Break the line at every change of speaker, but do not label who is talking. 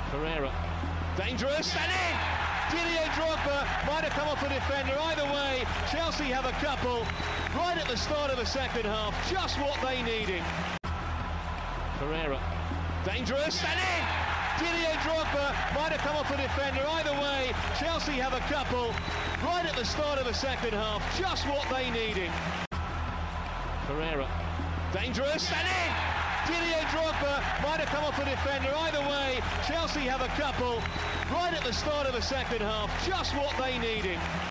Pereira, dangerous, and in! Didier Drogba might have come off the defender. Either way, Chelsea have a couple right at the start of the second half, just what they needed. Pereira, dangerous, and in! Didier Drogba might have come off the defender. Either way, Chelsea have a couple right at the start of the second half, just what they needed. Pereira, dangerous, and in! Didier Drogba might have come off the defender. Either way, Chelsea have a couple right at the start of the second half, just what they needed.